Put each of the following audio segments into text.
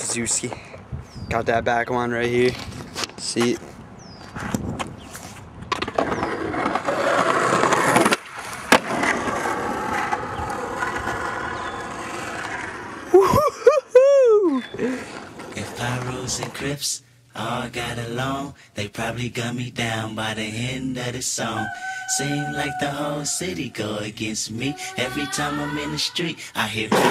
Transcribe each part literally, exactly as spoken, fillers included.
Tuszewski. Got that back one right here. See it? If Pyros and Crips all got along, they probably gun me down by the end of the song. Seem like the whole city go against me. Every time I'm in the street, I hear people.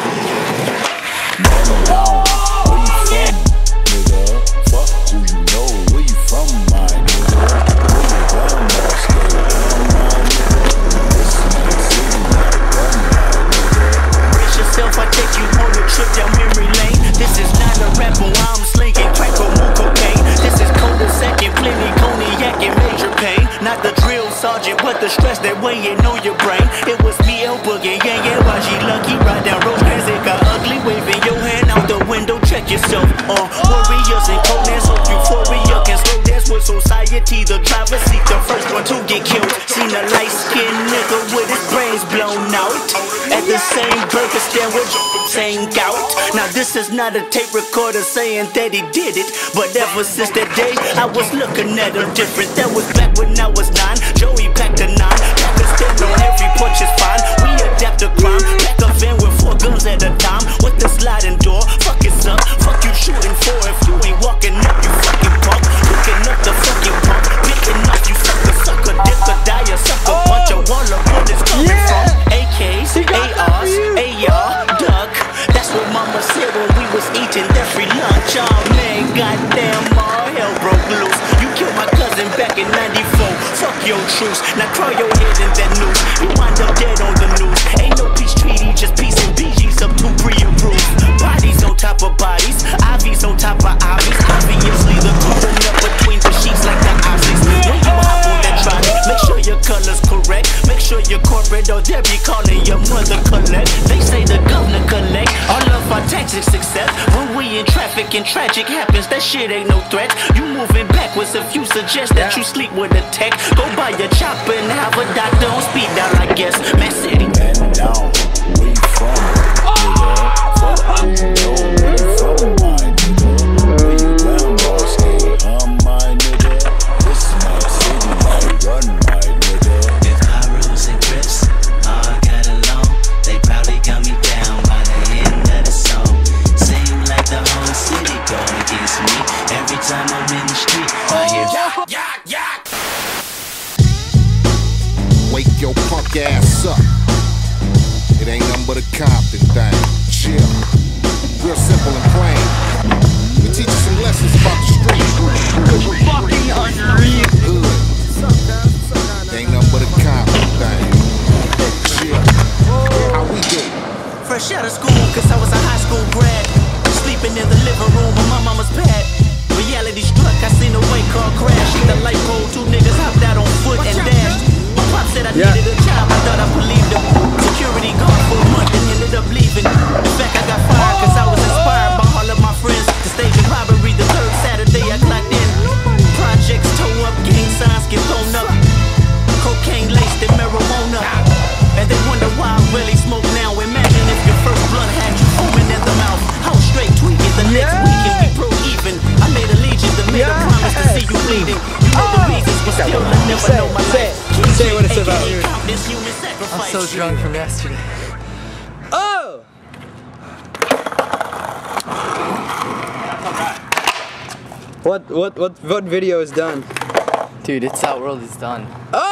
Where you from, nigga? Fuck who you know. Where you from, my nigga? Where your grandma stay? My nigga. This man city like run, my nigga. Brace yourself, I take you on a trip down memory lane. This is not a rap while I'm slinging crack or more cocaine. This is cold and second, plenty cognac and major pain. Not the drill sergeant, but the stress that weighing on your brain. It was me, El Boogie, yeah, yeah, why she lucky? Ride down road, it got ugly, waving your hand out the window, check yourself. Uh, warriors and coldness, hope euphoria can slow dance with society. The driver seat, the first one to get killed. Seen a light-skinned nigga with his brains blown out at the same burger stand with same gout. Now this is not a tape recorder saying that he did it, but ever since that day, I was looking at him different. That was back when I was nine. Joey packed a nine. Stand on every porch is fine. We adapt to crime. Back a van with four guns at a time. With the sliding door. Fuck it up. Fuck you shooting for. If you ain't walking up, you fucking punk. Looking up the fucking punk. Picking up, you sucker, sucker, dick or die, you sucker. Oh. Bunch of wall of bullets coming yeah. from A Ks, A Rs, A R, duck. That's what mama said when we was eating that free lunch. Oh man, goddamn, all hell broke loose. You killed my cousin back in ninety-four. Fuck your truce. Now crawl your head in that noose. You wind up dead on the news. Ain't no peace treaty, just peace and B Gs up to pre-approved. Bodies on top of bodies, I Vs on top of I Vs. Obviously the carbon up between the sheets like the Aussies. When you hop on that trolley, make sure your color's correct. Make sure you're corporate or they'll be calling your mother collect. They say the governor collect all of our taxes except when we in traffic and tragic happens. That shit ain't no threat. You moving backwards if you suggest that you sleep with a tech. Go buy your chopper and have a doctor on speed dial, I guess. Man City. Man down. Where you from, nigga? Fuck who you know. Where you from, my nigga? Where your grandma stay? I'm my nigga. This man city like run, my nigga. If Pyros and Crips all got along, they probably got me down by the end of the song. Seem like the whole city go against me. Every time I'm in the street, I hear yak, yak, yak. Wake your punk ass up. It ain't nothing but a Compton thing. Chill. Real simple and plain. We teach you some lessons about the street. Fucking unreal. Good. It ain't nothing but a Compton thing. Chill. How we do? Fresh out of school, cause I was a high school grad. Sleeping in the living room on my mama's pad. Reality struck, I seen a white car crash. Hit the light pole, two niggas hopped out on foot and dashed. My pop said I Yeah. needed a job, I thought I believed him. Security guard for a month and ended up leaving. In fact, I got fired cause I was inspired by all of my friends to stage a robbery the third Saturday I clocked in. Projects toe up, gang signs get thrown up. Cocaine laced in marijuana. And they wonder why I really smoke now. Imagine if your first blunt had you foaming in the mouth. I was straight tweaking the next Yeah. weekend we broke even. I made a legion that made Yeah. a promise to see you bleeding. You know the reasons, but still I never Say know my it, say life. it. Say what it's about. Countless human sacrifice. I'm so drunk from yesterday. Oh! What what what what video is done? Dude, It's That World is done. Oh!